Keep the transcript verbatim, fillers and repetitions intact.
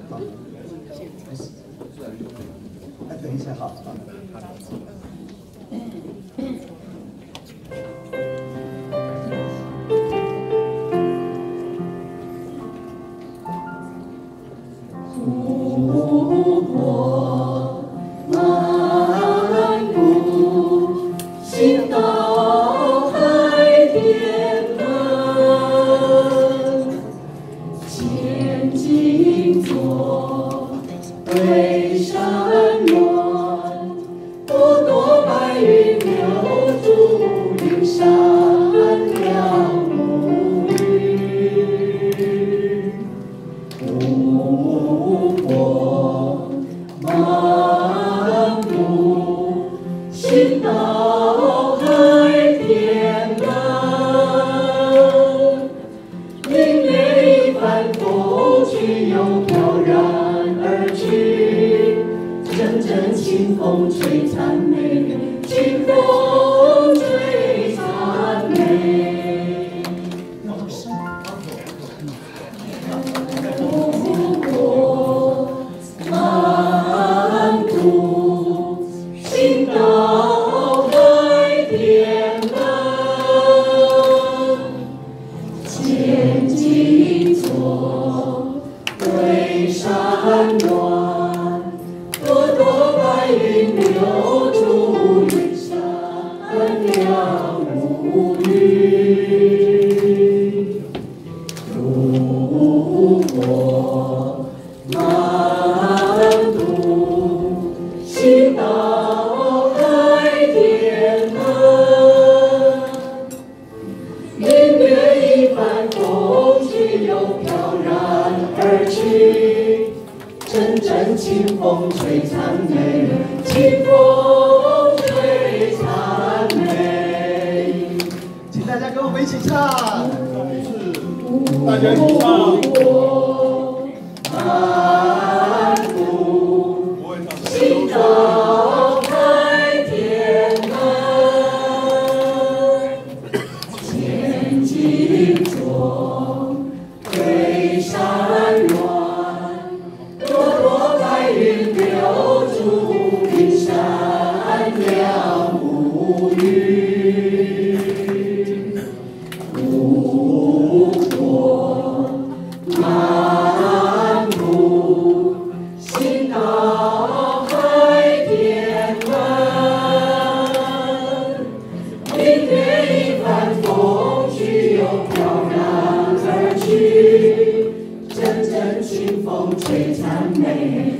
好，哎，等一下，好。 湖泊漫步，行到海天门，千金座，对山峦，朵朵白云留住云山两母语。湖泊漫步，行到海天门，明月一番风趣又飘然而去，阵阵清风吹残梅，清风吹残梅。湖泊漫步，行到海天门，千金座，对山峦，朵朵白云留住云山两母语。湖泊漫步，行到海天门，明月一番风趣又飘然而去，阵阵清风吹残梅，清风吹残梅。 请大家跟我们一起唱。 大家一起唱。 漫步，行到海天门，千金座，对山峦，朵朵白云留住云山两母语。湖泊漫步，行到海天门，明月一番风趣又飘然而去，阵阵清风吹残梅。